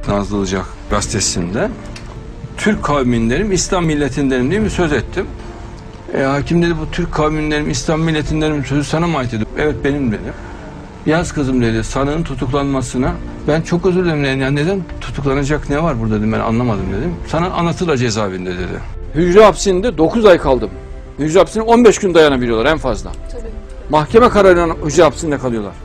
Nazlıcak gazetesinde Türk kavmindenim, İslam milletindenim diye bir söz ettim. Hakim dedi bu Türk kavmindenim, İslam milletindenim sözü sana mı ait dedi. Evet benim dedi. Yaz kızım dedi sanığın tutuklanmasına ben çok özür dilerim dedi. Yani neden tutuklanacak ne var burada dedim ben anlamadım dedim. Sana anlatılır cezaevinde dedi. Hücre hapsinde 9 ay kaldım. Hücre hapsine 15 gün dayanabiliyorlar en fazla. Tabii. Mahkeme kararıyla hücre hapsinde kalıyorlar.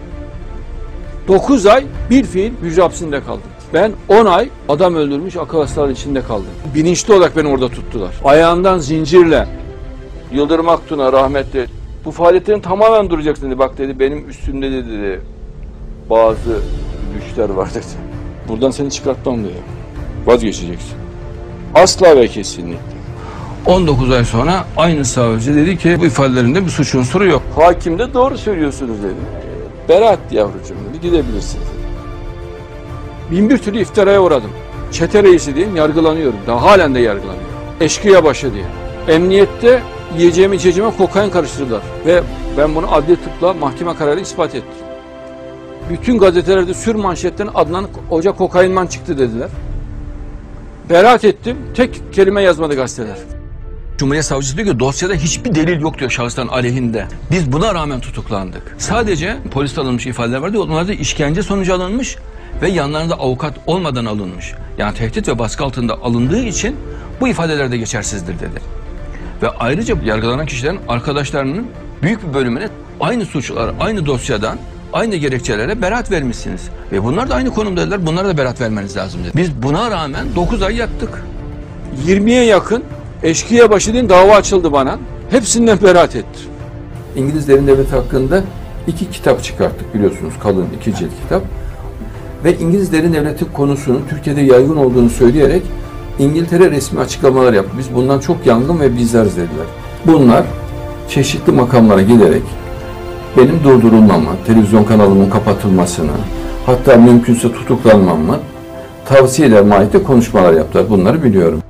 9 ay bir fiil hücre hapsinde kaldım. Ben 10 ay adam öldürmüş akıl hastalığı içinde kaldım. Bilinçli olarak beni orada tuttular. Ayağından zincirle Yıldırım Aktun'a rahmetli bu faaliyetlerin tamamen duracaksın dedi. Bak dedi benim üstümde dedi bazı güçler var dedi. Buradan seni çıkartmam dedi. Vazgeçeceksin. Asla ve kesinlikle. 19 ay sonra aynı savcı dedi ki bu ifadelerinde bir suç unsuru yok. Hakim de doğru söylüyorsunuz dedi. Beraat yavrucuğum dedi gidebilirsiniz dedi. Bin bir türlü iftiraya uğradım. Çete reisi diyeyim yargılanıyorum. Daha halen de yargılanıyorum. Eşkıya başı diye. Emniyette yiyeceğime içeceğime kokain karıştırdılar. Ve ben bunu adli tıpla mahkeme kararı ispat ettim. Bütün gazetelerde sür manşetten Adnan Hoca kokainman çıktı dediler. Beraat ettim. Tek kelime yazmadı gazeteler. Cumhuriyet Savcısı diyor ki dosyada hiçbir delil yok diyor şahısların aleyhinde. Biz buna rağmen tutuklandık. Sadece polis alınmış ifadeler var diyor. Onlar da işkence sonucu alınmış ve yanlarında avukat olmadan alınmış. Yani tehdit ve baskı altında alındığı için bu ifadeler de geçersizdir dedi. Ve ayrıca yargılanan kişilerin arkadaşlarının büyük bir bölümüne aynı suçlar, aynı dosyadan, aynı gerekçelere beraat vermişsiniz. Ve bunlar da aynı konumdadılar. Bunlara da beraat vermeniz lazım dedi. Biz buna rağmen 9 ay yattık. 20'ye yakın eşkıya başı diye dava açıldı bana. Hepsinden beraat etti. İngiliz derin devleti hakkında 2 kitap çıkarttık biliyorsunuz. Kalın 2 cilt kitap. Ve İngiliz derin devleti konusunun Türkiye'de yaygın olduğunu söyleyerek İngiltere resmi açıklamalar yaptı. Biz bundan çok yangın ve bizleriz dediler. Bunlar çeşitli makamlara giderek benim durdurulmamı, televizyon kanalımın kapatılmasını, hatta mümkünse tutuklanmamı tavsiye eder mahiyette konuşmalar yaptılar. Bunları biliyorum.